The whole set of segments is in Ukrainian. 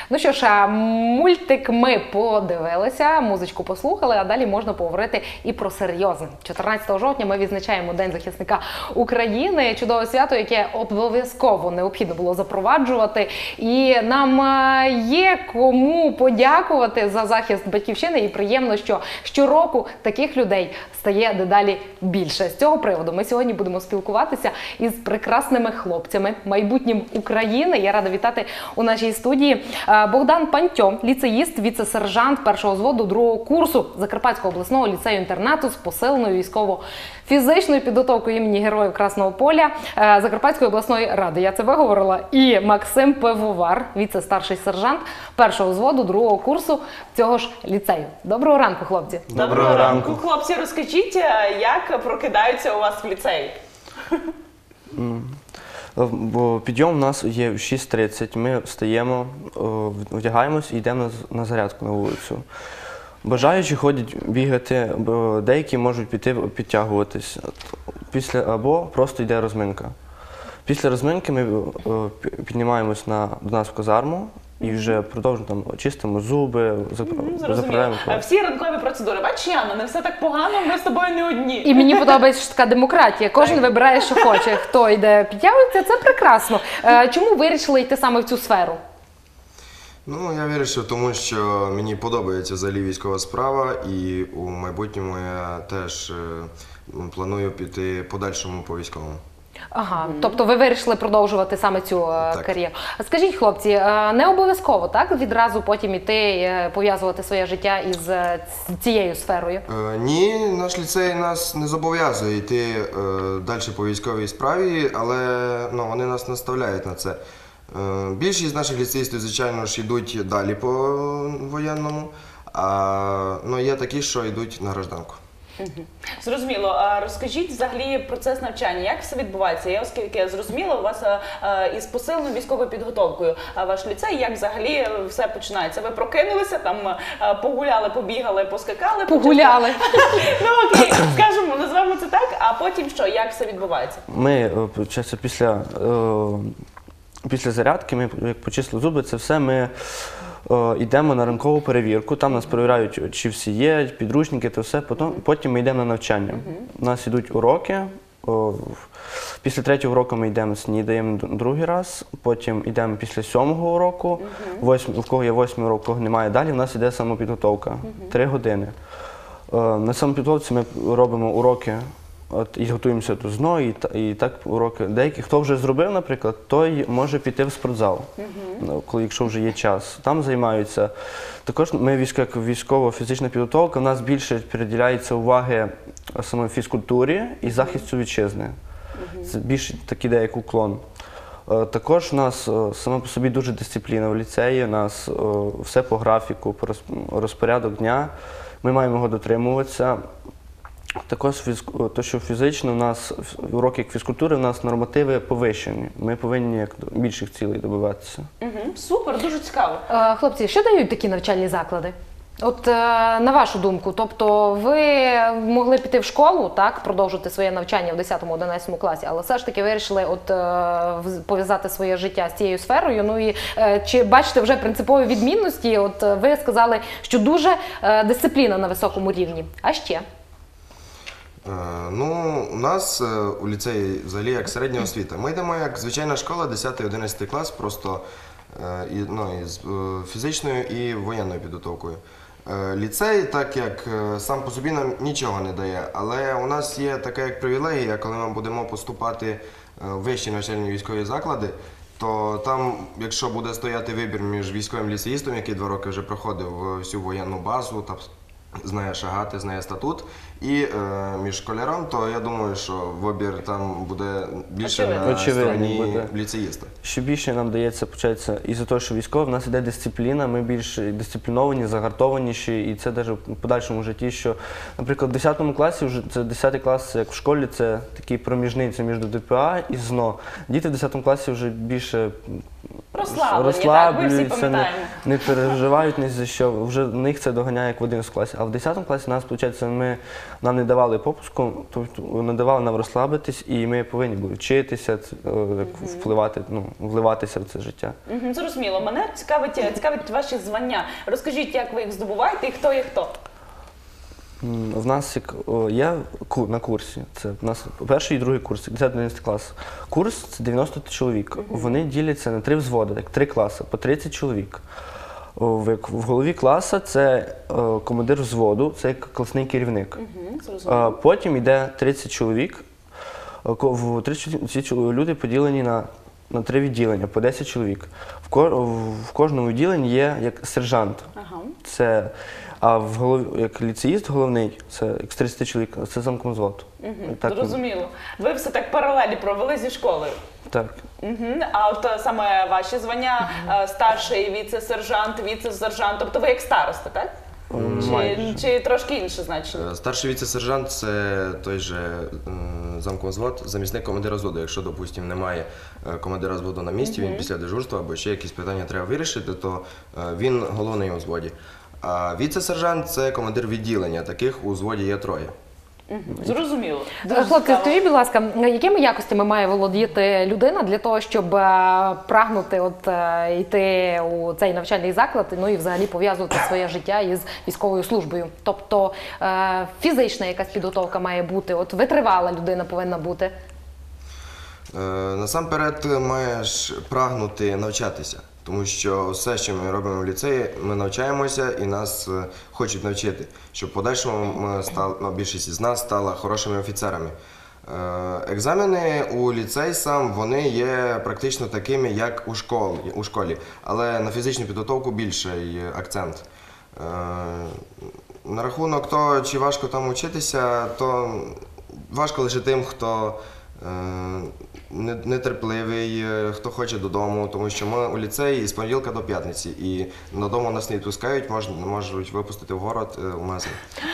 Ну що ж, мультик ми подивилися, музичку послухали, а далі можна поговорити і про серйозне. 14 жовтня ми відзначаємо День захисника України, чудове свято, яке обов'язково необхідно було запроваджувати. І нам є кому подякувати за захист батьківщини, і приємно, що щороку таких людей стає дедалі більше. З цього приводу ми сьогодні будемо спілкуватися із прекрасними хлопцями, майбутнім України. Я рада вітати у нашій студії Богдан Пантьо, ліцеїст, віце-сержант першого взводу другого курсу Закарпатського обласного ліцею-інтернату з посиленою військово-фізичною підготовкою імені Героїв Красного Поля Закарпатської обласної ради. Я це виговорила. І Максим Пивовар, віце-старший сержант першого взводу другого курсу цього ж ліцею. Доброго ранку, хлопці. Доброго ранку. Хлопці, розкажіть, як прокидаються у вас в ліцеї? Бо підйом у нас є в 6:30, ми встаємо, вдягаємось і йдемо на зарядку на вулицю. Бажаючі ходять бігати, бо деякі можуть піти підтягуватись, або просто йде розминка. Після розминки ми піднімаємось до нас в казарму і вже продовжуємо, там, чистимо зуби, заправляємо. Всі ранкові процедури. Бачиш, Яна, не все так погано, ми з тобою не одні. І мені подобається, що така демократія. Кожен вибирає, що хоче. Хто йде підтягується, це прекрасно. Чому вирішили йти саме в цю сферу? Ну, я вирішив, тому що мені подобається взагалі військова справа, і у майбутньому я теж планую піти подальшому по військовому. Ага, тобто ви вирішили продовжувати саме цю кар'єру. Скажіть, хлопці, не обов'язково, так, відразу потім іти, пов'язувати своє життя із цією сферою? Ні, наш ліцей нас не зобов'язує йти далі по військовій справі, але вони нас наставляють на це. Більшість наших ліцеїстів, звичайно ж, йдуть далі по воєнному, а є такі, що йдуть на гражданку. Зрозуміло. А розкажіть взагалі процес навчання, як все відбувається? Оскільки я зрозуміла, у вас із посиленою військовою підготовкою ваш ліцей, як взагалі все починається? Ви прокинулися, там погуляли, побігали, поскакали? Погуляли. Ну окей, скажемо, назвемо це так, а потім що, як все відбувається? Ми, після зарядки, ми як почистили зуби, це все, ми йдемо на ранкову перевірку, там нас перевіряють, чи всі є, підручники, то все, потім ми йдемо на навчання. У нас йдуть уроки, після 3-го уроку ми йдемо снідаємо другий раз, потім йдемо після 7-го уроку, в кого є 8-й урок, в кого немає, далі в нас йде самопідготовка, 3 години. На самопідготовці ми робимо уроки, і готуємося до ЗНО, і так уроки. Деякі, хто вже зробив, наприклад, той може піти в спортзал, якщо вже є час. Там займаються. Також ми, як військово-фізична підготовка, у нас більше приділяється уваги саме фізкультурі і захисту вітчизни. Це більше такий як уклон. Також у нас саме по собі дуже дисципліна в ліцеї, у нас все по графіку, по розпорядок дня. Ми маємо його дотримуватися. Також, то, що фізично, у нас уроки фізкультури, у нас нормативи повищені. Ми повинні більших цілей добиватися. Супер, дуже цікаво. Хлопці, що дають такі навчальні заклади? От на вашу думку, тобто ви могли піти в школу, так, продовжити своє навчання в 10-11 класі, але все ж таки вирішили пов'язати своє життя з цією сферою. Ну і чи бачите вже принципові відмінності? От ви сказали, що дуже дисципліна на високому рівні. А ще? У нас у ліцеї взагалі як середня освіта. Ми йдемо як звичайна школа, 10-11 клас, просто із фізичною і воєнною підготовкою. Ліцей, так як сам по собі нам нічого не дає, але у нас є така як привілегія, коли ми будемо поступати в вищі навчальні військові заклади, то там, якщо буде стояти вибір між військовим ліцеїстом, який 2 роки вже проходив всю воєнну базу, знає шагати, знає статут, і між школяром, то я думаю, що вибір там буде більше на стороні ліцеїста. Що більше нам дається, із-за того, що військовий, в нас іде дисципліна, ми більш дисципліновані, загартованіші, і це навіть в подальшому житті, що, наприклад, в 10 класі, це 10 клас, як в школі, це такий проміжний, це між ДПА і ЗНО. Діти в 10 класі вже більше розслаблюються, не переживають ні за що, вже в них це доганяє як в 11 класі. А в 10 класі нам не давали попуску, тобто не давали нам розслабитись, і ми повинні були вчитися, впливати вливатися в це життя. Зрозуміло. Мене цікавить ваші звання. Розкажіть, як ви їх здобуваєте і хто є хто? В нас є на курсі, це в нас перший і другий курс, 10-11 клас. Курс – це 90 чоловік. Вони діляться на 3 взводи, як 3 класи, по 30 чоловік. В голові класу це командир взводу, це як класний керівник. Потім йде 30 чоловік. Ці люди поділені на 3 відділення, по 10 чоловік. В кожному відділенні є як сержант. А як ліцеїст головний, це як з 30 чоловік, це замкомзвод. Зрозуміло. Ви все так паралелі провели зі школою? Так. А от саме ваші звання, старший віце-сержант, віце-сержант, тобто ви як староста, так? Чи трошки інше значення? Старший віце-сержант – це той же замкомзвод, замісник командира взводу. Якщо, допустимо, немає командира взводу на місці, він після дежурства або ще якісь питання треба вирішити, то він головний у взводі. А віце-сержант – це командир відділення, таких у взводі є 3. Зрозуміло. Хлопці, скажіть, будь ласка, якими якостями має володіти людина для того, щоб прагнути йти у цей навчальний заклад, ну і взагалі пов'язувати своє життя із військовою службою? Тобто фізична якась підготовка має бути, витривала людина повинна бути? Насамперед маєш прагнути навчатися. Тому що все, що ми робимо в ліцеї, ми навчаємося і нас хочуть навчити, щоб в подальшому більшість із нас стала хорошими офіцерами. Екзамени у ліцей сам, вони є практично такими, як у школі, але на фізичну підготовку більший акцент. На рахунок того, чи важко там вчитися, то важко лише тим, хто нетерпливий, хто хоче додому, тому що ми у ліцеї з понеділка до п'ятниці, і додому нас не відпускають, можуть випустити в город у магазин.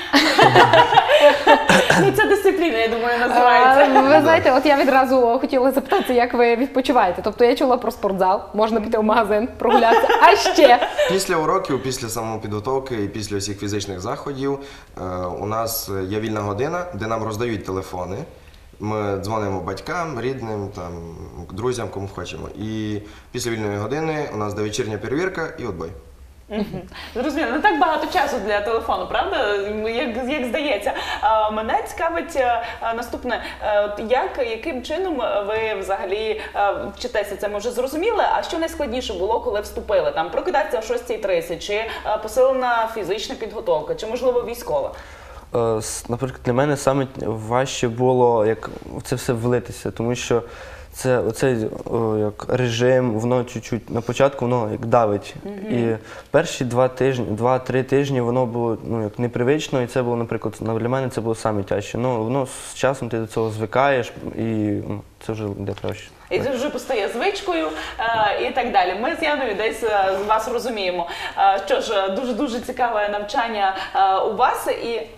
Це дисципліна, я думаю, називається. Ви знаєте, я відразу хотіла запитати, як ви відпочиваєте. Тобто я чула про спортзал, можна піти в магазин, прогулятися, а ще? Після уроків, після самопідготовки і після всіх фізичних заходів у нас є вільна година, де нам роздають телефони. Ми дзвонимо батькам, рідним, друзям, кому хочемо. І після вільної години у нас до вечірня перевірка і відбой. Зрозуміло, не так багато часу для телефону, правда? Як здається. Мене цікавить наступне, яким чином ви взагалі вчитеся, це ми вже зрозуміли, а що найскладніше було, коли вступили? Прокидатися о 6:30, чи посилена фізична підготовка, чи, можливо, військова? Наприклад, для мене саме важче було як в це все влитися, тому що оцей як режим, воно чуть-чуть на початку воно як давить. І перші 2-3 тижні воно було як непривично, і це було, наприклад, для мене це було саме тяжче. Воно з часом ти до цього звикаєш, і це вже йде краще. І це вже постає звичкою і так далі. Ми з Яною десь з вас розуміємо. Що ж, дуже-дуже цікаве навчання у вас.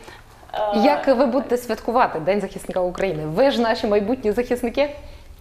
Як ви будете святкувати День захисника України? Ви ж наші майбутні захисники?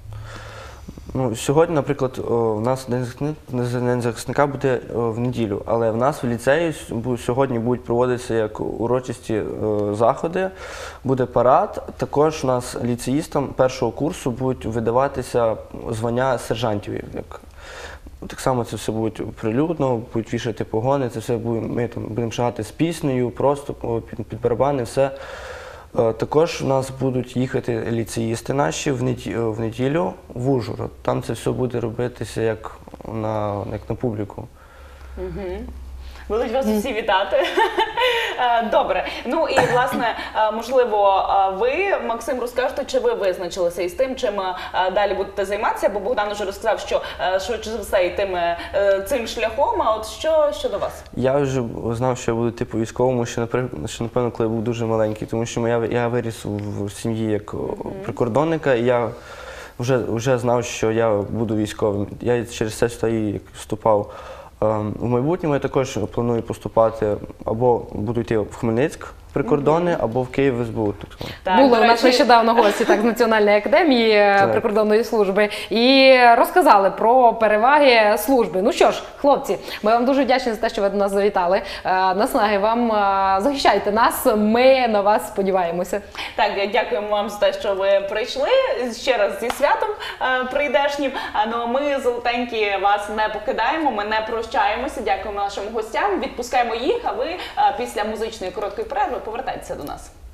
Сьогодні, наприклад, у нас День захисника буде в неділю, але в нас в ліцеї сьогодні будуть проводитися як урочисті заходи, буде парад. Також у нас ліцеїстам першого курсу будуть видаватися звання сержантів. Так само це все буде прилюдно, будуть вішати погони, це все ми будемо шагати з піснею, просто під барабани, все. Також у нас будуть їхати ліцеїсти наші в неділю в Ужгород. Там це все буде робитися як на публіку. Будуть вас всі вітати. Добре. Ну і, власне, можливо, ви, Максим, розкажете, чи ви визначилися із тим, чим далі будете займатися, бо Богдан вже розказав, що швидше за все йтиме цим шляхом, а от що щодо вас? Я вже знав, що я буду типу військовому, ще напевно, коли я був дуже маленький, тому що я виріс в сім'ї як прикордонника, і я вже знав, що я буду військовим. Я через це сюди вступав. В майбутньому я також планую поступати або буду йти в Хмельницьк, прикордонне або в Київ СБУ. Так само. Так, Були до у нас речі, нещодавно гості так, з Національної академії прикордонної служби і розказали про переваги служби. Ну що ж, хлопці, ми вам дуже вдячні за те, що ви до нас завітали. Наснаги вам, захищайте нас, ми на вас сподіваємося. Так, дякуємо вам за те, що ви прийшли. Ще раз зі святом прийдешнім. Ну, а ми, золотенькі, вас не покидаємо, ми не прощаємося. Дякуємо нашим гостям, відпускаємо їх, а ви після музичної короткої перерви повертайтеся до нас.